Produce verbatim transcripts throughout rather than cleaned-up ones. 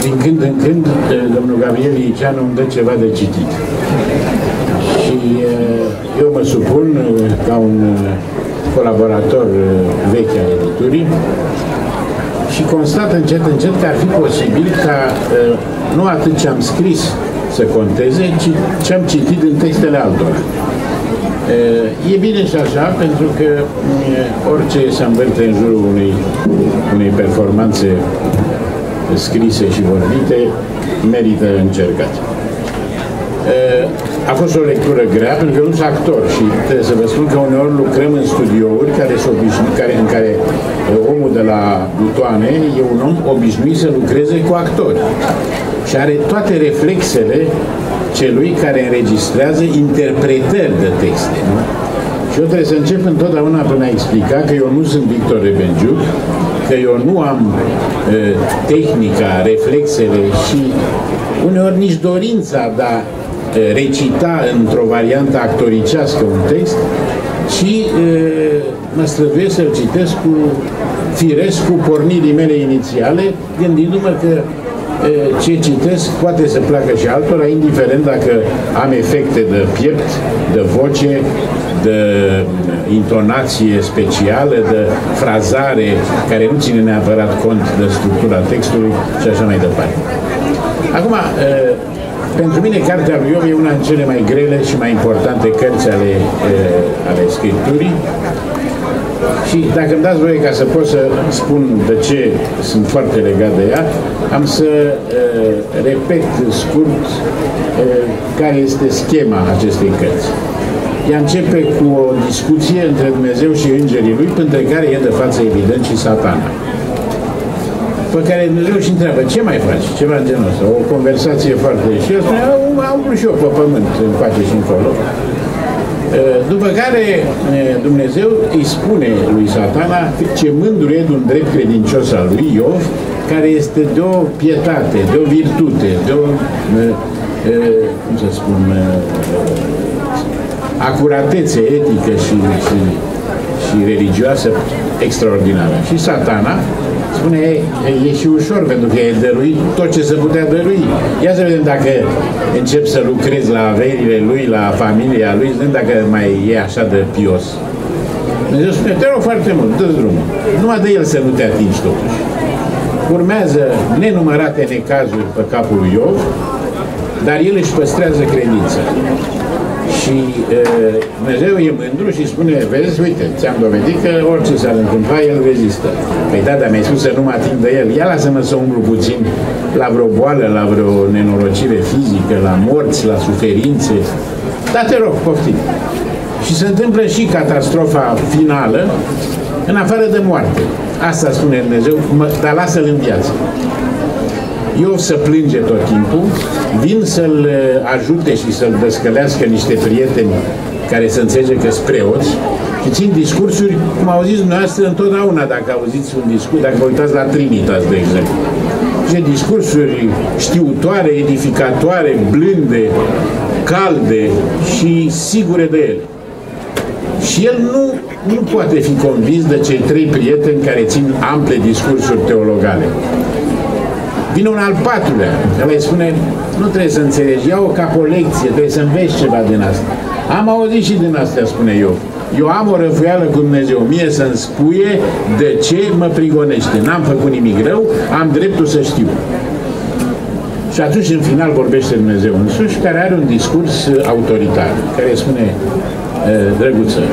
din când în când, domnul Gabriel Iceanu îmi dă ceva de citit. Și eu mă supun, ca un colaborator vechi al editurii, și constat încet, încet că ar fi posibil ca nu atât ce am scris să conteze, ci ce am citit în textele altora. E bine și așa, pentru că orice se învârte în jurul unei, unei performanțe scrise și vorbite merită încercat. A fost o lectură grea, pentru că nu sunt actor și trebuie să vă spun că uneori lucrăm în studiouri care sunt obișnuit, care, în care omul de la butoane e un om obișnuit să lucreze cu actori și are toate reflexele celui care înregistrează interpretări de texte. Nu? Și eu trebuie să încep întotdeauna până a explica că eu nu sunt Victor Rebenjuc, că eu nu am e, tehnica, reflexele și uneori nici dorința de a recita într-o variantă actoricească un text, ci e, mă străduiesc să-l citesc cu firesc, cu pornirii mele inițiale, gândindu-mă că e, ce citesc poate să placă și altora, indiferent dacă am efecte de piept, de voce, de intonație specială, de frazare care nu ține neapărat cont de structura textului și așa mai departe. Acum, pentru mine, cartea lui Iov e una din cele mai grele și mai importante cărți ale, ale scripturii și dacă îmi dați voie ca să pot să spun de ce sunt foarte legat de ea, am să repet scurt care este schema acestei cărți. Ea începe cu o discuție între Dumnezeu și îngerii lui, între care e de față evident și Satana, pe care Dumnezeu își întreabă, ce mai faci? Ceva în genul ăsta, o conversație foarte... Și el spune, am vrut și eu pe pământ, îmi face și încolo. După care Dumnezeu îi spune lui Satana ce mândru e de un drept credincios al lui Iov, care este de o pietate, de o virtute, de o, cum să spun, acuratețe etică și, și, și religioasă extraordinară. Și Satana spune, e, e și ușor, pentru că e dăruit tot ce se putea dărui. Ia să vedem dacă încep să lucrezi la averile lui, la familia lui, să vedem dacă mai e așa de pios. Dumnezeu spune, te rog foarte mult, dă-ți drumul. Numai de el să nu te atingi totuși. Urmează nenumărate necazuri pe capul lui Iov, dar el își păstrează credința. Și uh, Dumnezeu e mândru și spune, vezi, uite, ți-am dovedit că orice s-ar întâmpla, el rezistă. Păi da, dar mi-ai spus să nu mă ating de el. Ia lasă-mă să umblu puțin la vreo boală, la vreo nenorocire fizică, la morți, la suferințe. Dar te rog, poftim. Și se întâmplă și catastrofa finală, în afară de moarte. Asta spune Dumnezeu, mă, dar lasă-l în viață. Iov să plânge tot timpul, vin să-l ajute și să-l descălească niște prieteni care să înțelege că sunt preoți și țin discursuri, cum auziți dumneavoastră întotdeauna dacă auziți un discurs, dacă vă uitați la Trinitas, de exemplu. Și discursuri știutoare, edificatoare, blânde, calde și sigure de ele. Și el nu, nu poate fi convins de cei trei prieteni care țin ample discursuri teologale. Vine un al patrulea, care îi spune, nu trebuie să înțelegi, ia-o ca o lecție, trebuie să înveți ceva din asta. Am auzit și din astea, spune eu. Eu am o răfuială cu Dumnezeu, mie să-mi spuie de ce mă prigonește. N-am făcut nimic rău, am dreptul să știu. Și atunci, în final, vorbește Dumnezeu însuși, care are un discurs autoritar, care spune, drăguță,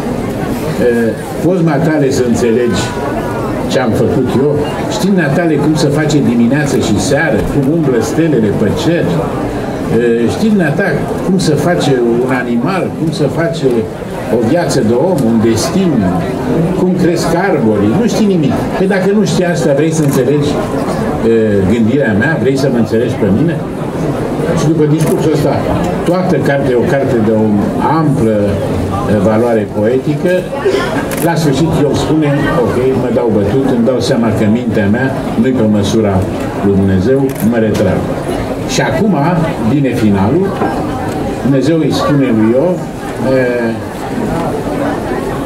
poți, matale, să înțelegi ce am făcut eu? Știi, Natale, cum se face dimineață și seară, cum umblă stelele pe cer? Știi, Natale, cum se face un animal, cum se face o viață de om, un destin, cum cresc arborii? Nu știi nimic. Păi dacă nu știi asta, vrei să înțelegi gândirea mea? Vrei să mă înțelegi pe mine? Și după discursul ăsta, toată cartea e o carte de o amplă valoare poetică. La sfârșit eu spune, ok, mă dau bătut, îmi dau seama că mintea mea nu-i pe măsura lui Dumnezeu, mă retrag. Și acum vine finalul, Dumnezeu îi spune lui Iov,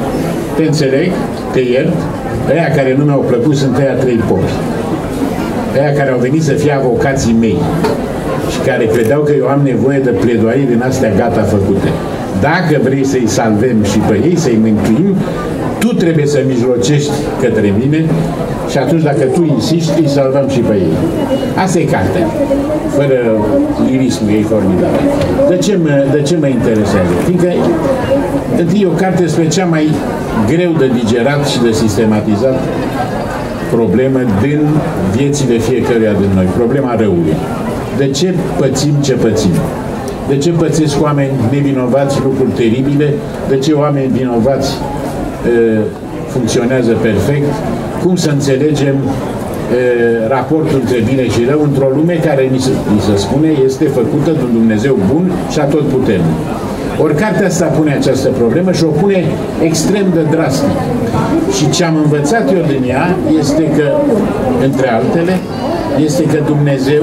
te înțeleg, te iert, ăia care nu mi-au plăcut sunt ăia trei popi. aia care au venit să fie avocații mei și care credeau că eu am nevoie de pledoarii din astea gata făcute. Dacă vrei să-i salvăm și pe ei, să-i mântuim, tu trebuie să mijlocești către mine și atunci dacă tu insisti, îi salvăm și pe ei. Asta e cartea, fără lirismul ei formidabil. De ce mă, de ce mă interesează? Fiindcă întâi e o carte despre cea mai greu de digerat și de sistematizat problemă din viețile fiecăruia din noi, problema răului. De ce pățim ce pățim? De ce pățesc oameni nevinovați lucruri teribile? De ce oameni vinovați e, funcționează perfect? Cum să înțelegem e, raportul între bine și rău într-o lume care, ni se, ni se spune, este făcută de un Dumnezeu bun și atotputernic? Ori cartea asta pune această problemă și o pune extrem de drastic. Și ce am învățat eu din ea este că, între altele, este că Dumnezeu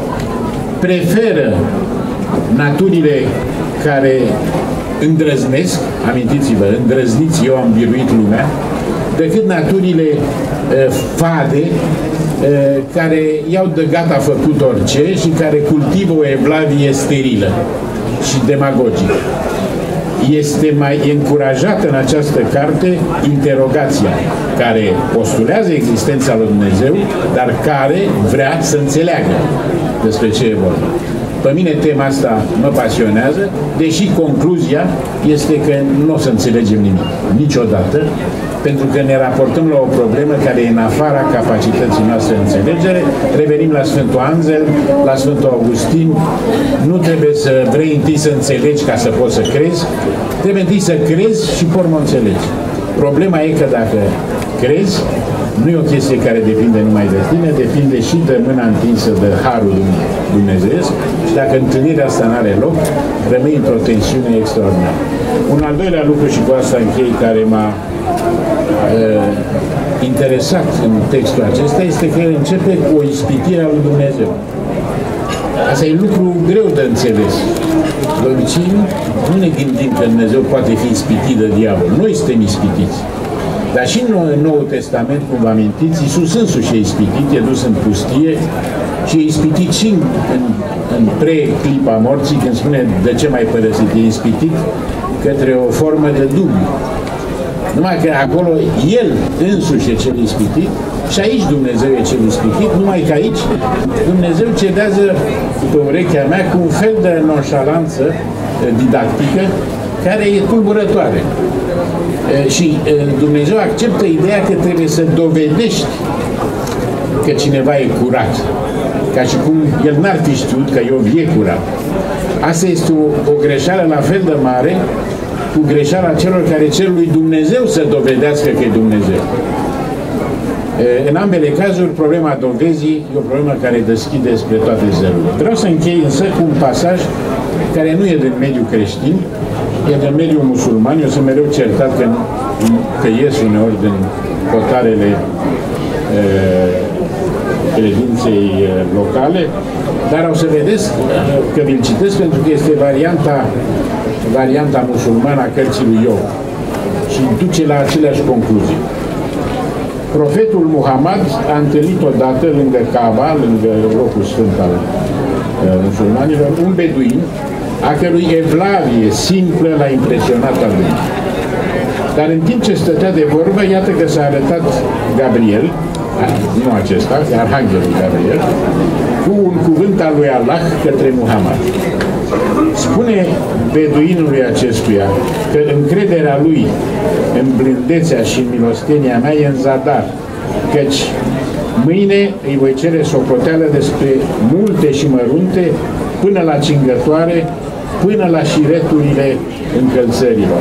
preferă naturile care îndrăznesc, amintiți-vă, îndrăzniți, eu am biruit lumea, decât naturile uh, fade, uh, care iau de gata făcut orice și care cultivă o evlavie sterilă și demagogică. Este mai încurajată în această carte interogația, care postulează existența lui Dumnezeu, dar care vrea să înțeleagă despre ce e vorba. Pe mine tema asta mă pasionează, deși concluzia este că nu o să înțelegem nimic, niciodată, pentru că ne raportăm la o problemă care e în afara capacității noastre de înțelegere. Revenim la Sfântul Anzel, la Sfântul Augustin. Nu trebuie să vrei întâi să înțelegi ca să poți să crezi, trebuie întâi să crezi și pe urmă înțelegi. Problema e că dacă crezi, nu e o chestie care depinde numai de tine, depinde și de mâna întinsă de Harul Dumnezeiesc și dacă întâlnirea asta nu are loc, rămâi într-o tensiune extraordinară. Un al doilea lucru, și cu asta închei, care m-a uh, interesat în textul acesta, este că el începe cu o ispitire a lui Dumnezeu. Asta e lucru greu de înțeles. De obicei, nu ne gândim că Dumnezeu poate fi ispitit de diavol. Noi suntem ispitiți. Dar și în Noul Testament, cum vă amintiți, Iisus însuși e ispitit, e dus în pustie și e ispitit și în, în, în pre-clipa morții, când spune de ce mai părăsit, e ispitit către o formă de dubiu. Numai că acolo El însuși e cel ispitit și aici Dumnezeu e cel ispitit, numai că aici Dumnezeu cedează pe urechea mea cu un fel de nonșalanță didactică care e tulburătoare. Și Dumnezeu acceptă ideea că trebuie să dovedești că cineva e curat. Ca și cum El n-ar fi știut că Iov e curat. Asta este o, o greșeală la fel de mare cu greșeala celor care cer lui Dumnezeu să dovedească că e Dumnezeu. În ambele cazuri, problema dovezii e o problemă care deschide spre toate zelurile. Vreau să închei însă cu un pasaj care nu e din mediul creștin, e din mediul musulman. Eu sunt mereu certat că, că ies uneori din hotarele e, credinței locale, dar o să vedeți că vi-l citesc pentru că este varianta, varianta musulmană a cărții lui Iov și duce la aceleași concluzii. Profetul Muhammad a întâlnit odată lângă Kaaba, lângă locul sfânt al uh, musulmanilor, un beduin a cărui evlavie simplă l-a impresionat atunci. Dar în timp ce stătea de vorbă, iată că s-a arătat Gabriel, nu acesta, Arhanghelul Gabriel, cu un cuvânt al lui Allah către Muhammad. Spune beduinului acestuia că încrederea lui în blândețea și în milostenia mea e în zadar, căci mâine îi voi cere socoteală despre multe și mărunte până la cingătoare, până la șireturile încălțărilor.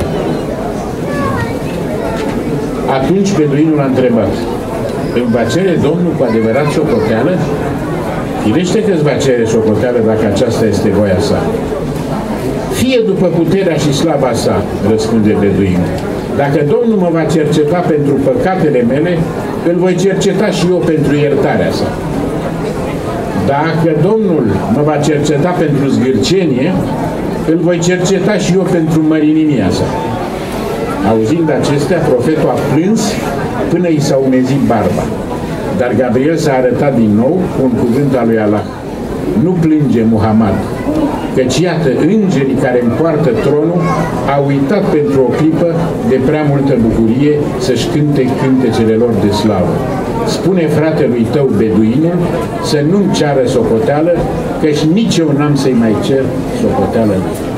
Atunci beduinul a întrebat: îmi va cere Domnul cu adevărat socoteală? Firește că îți va cere socoteală dacă aceasta este voia sa. Fie după puterea și slava sa, răspunde beduinul. Dacă Domnul mă va cerceta pentru păcatele mele, îl voi cerceta și eu pentru iertarea sa. Dacă Domnul mă va cerceta pentru zgârcenie, îl voi cerceta și eu pentru mărinimia sa. Auzind acestea, profetul a plâns până i s-a umezit barba. Dar Gabriel s-a arătat din nou cu un cuvânt al lui Allah. Nu plânge Muhammad, căci iată, îngerii care împoartă tronul au uitat pentru o clipă de prea multă bucurie să-și cânte cântecele lor de slavă. Spune fratelui tău, beduinul, să nu-mi ceară socoteală, căci nici eu n-am să-i mai cer socoteală.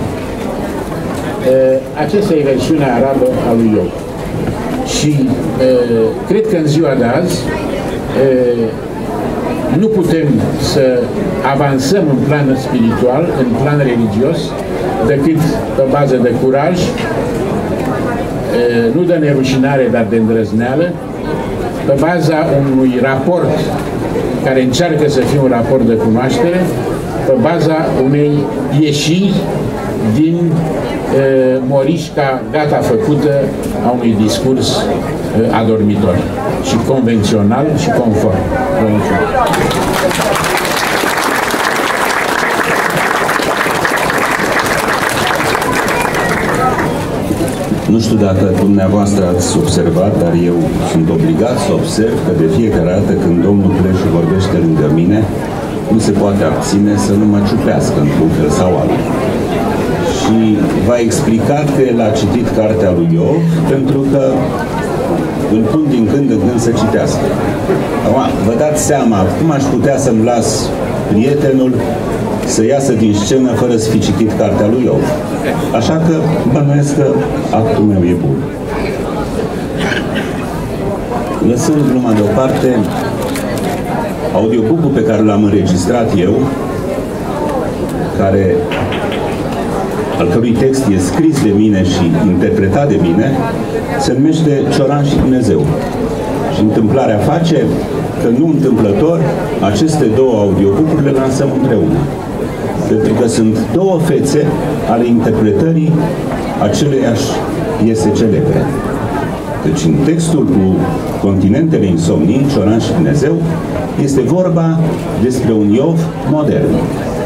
Aceasta e versiunea arabă a lui Iov. Și cred că în ziua de azi nu putem să avansăm în plan spiritual, în plan religios, decât pe bază de curaj, nu de nerușinare, dar de îndrăzneală, pe baza unui raport care încearcă să fie un raport de cunoaștere, pe baza unei ieșiri din e, morișca gata făcută a unui discurs e, adormitor și convențional și conform. Nu știu dacă dumneavoastră ați observat, dar eu sunt obligat să observ că de fiecare dată când domnul Pleșu vorbește lângă mine, nu se poate abține să nu mă ciupească într-un fel sau altul. Și v-a explicat că el a citit cartea lui Iov pentru că îl pun din când în când să citească. Acum, vă dați seama, cum aș putea să-mi las prietenul să iasă din scenă fără să fi citit cartea lui Iov. Așa că bănuiesc că actul meu e bun. Lăsând gluma deoparte, audiobook-ul pe care l-am înregistrat eu, care, al cărui text e scris de mine și interpretat de mine, se numește Cioran și Dumnezeu. Și întâmplarea face că nu întâmplător aceste două audiobook-uri le lansăm împreună. Pentru că sunt două fețe ale interpretării aceleiași piese celebre. Deci în textul cu Continentele Insomnii, Cioran și Dumnezeu, este vorba despre un Iov modern.